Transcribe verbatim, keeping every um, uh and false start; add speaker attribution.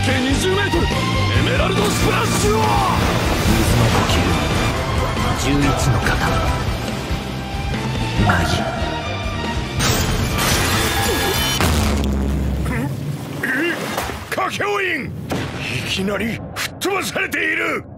Speaker 1: 径 にじゅうメートル エメラルドスプラッシュを。
Speaker 2: 水の呼吸じゅういちの型マギ。
Speaker 1: えっ、カケオイン、いきなり吹っ飛ばされている。